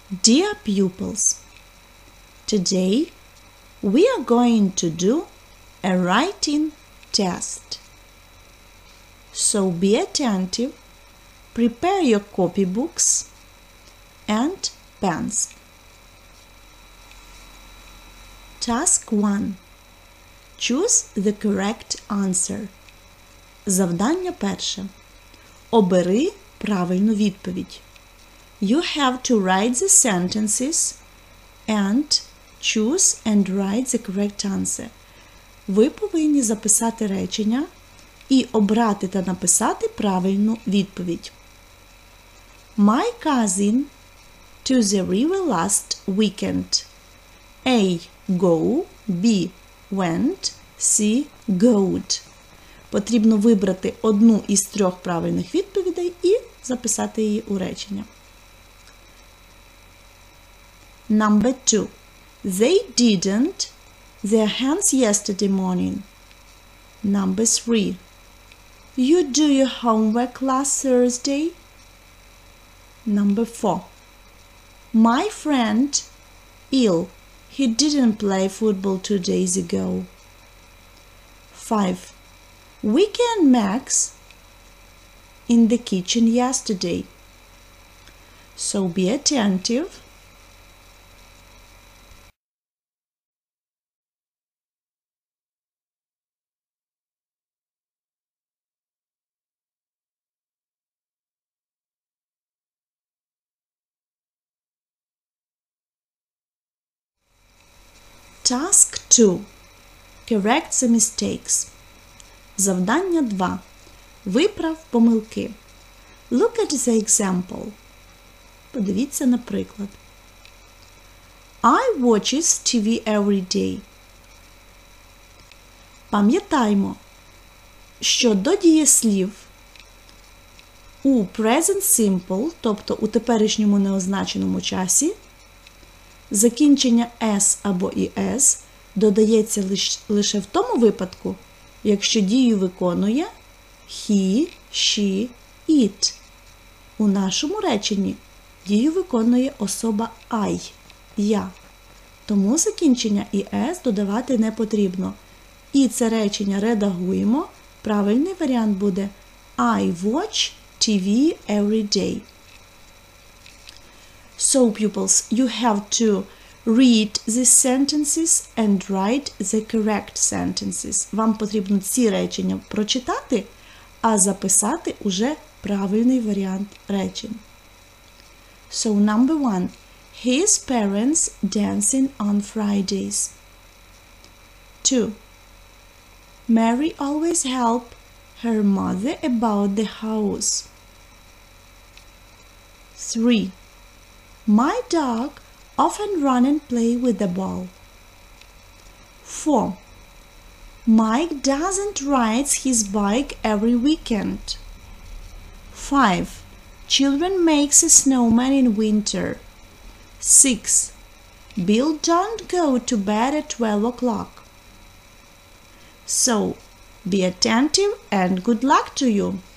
Dear pupils, today we are going to do a writing test. So be attentive, prepare your copybooks and pens. Task 1. Choose the correct answer. Завдання перше. Обери правильну відповідь. You have to write the sentences and choose and write the correct answer. Ви повинні записати речення і обрати та написати правильну відповідь. My cousin to the river last weekend. A. Go. B. Went. C. Goat. Потрібно вибрати одну із трьох правильних відповідей і записати її у речення. Number 2. They didn't their hands yesterday morning. Number 3. You do your homework last Thursday. Number 4. My friend ill. He didn't play football 2 days ago. 5. Weekend Max in the kitchen yesterday. So be attentive. Task 2. Correct the mistakes. Завдання 2. Виправ помилки. Look at the example. Подивіться на приклад. I watches TV every day. Пам'ятаймо, що до дієслів у present simple, тобто у теперішньому неозначеному часі, закінчення «s» або «es» додається лише в тому випадку, якщо дію виконує he, she, it. У нашому реченні дію виконує особа I, я. Тому закінчення «es» додавати не потрібно. І це речення редагуємо. Правильний варіант буде I watch TV every day. So, pupils, you have to read these sentences and write the correct sentences. Вам потрібно ці речення прочитати, а записати уже правильний варіант речень. So, number 1. His parents dancing on Fridays. 2. Mary always help her mother about the house. 3. My dog often run and play with the ball. 4. Mike doesn't ride his bike every weekend. 5. Children makes a snowman in winter. 6. Bill don't go to bed at 12 o'clock. So, be attentive and good luck to you.